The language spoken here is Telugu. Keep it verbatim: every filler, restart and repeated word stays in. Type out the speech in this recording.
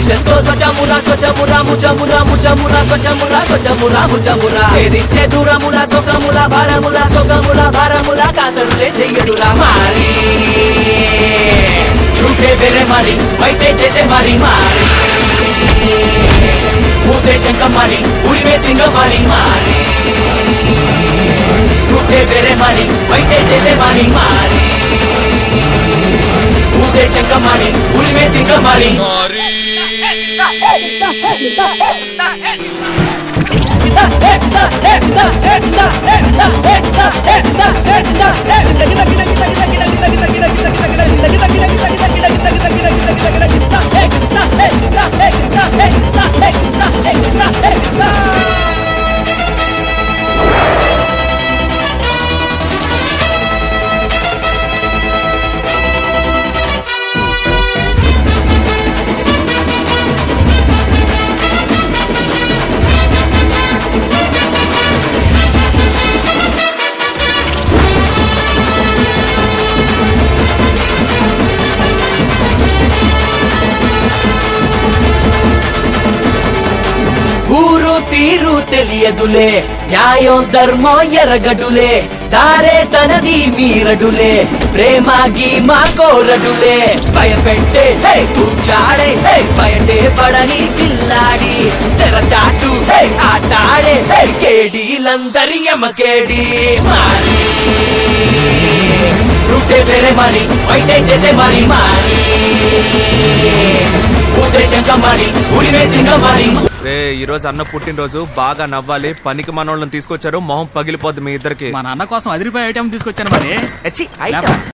సంతోష చమురా స్వచమురా ముచమురా ముచమురా స్వచమురా స్వచమురా ముచమురా ఏదిచ్చే దూరముల సొగముల భారముల సొగముల భారముల కాతరులే చెయ్యడురా మారి రూటే వేరే మారి బయటే చేసే మారి మారి ఉద్దేశం కమ్మారి ఉరివే సింగ మారి మారి రూటే వేరే మారి బయటే చేసే మారి మారి ఉద్దేశం కమ్మారి ఉరివే సింగ మారి ఊరు తీరు తెలియదులే న్యాయం ధర్మం ఎరగడులే తారే తనది మీరడులే ప్రేమ గీమా కోరడులే భయపెట్టే హే కూర్చాడే హే బయటే పడని పిల్లాడి తెరచాటు హే ఆటాడే హే కేడీలందరి యమకేడి మారి రూటే వేరే మారి బయటే చేసే మారి మారి ఉద్దేశంగా మారి ఉరివే సింగ మారి. రే ఈ రోజు అన్న పుట్టినరోజు బాగా నవ్వాలి. పనికి మనోళ్ళని తీసుకొచ్చారు, మొహం పగిలిపోద్ది మీ ఇద్దరికి. మా నాన్న కోసం అదిరిపోయే ఐటమ్ తీసుకొచ్చాను మరి.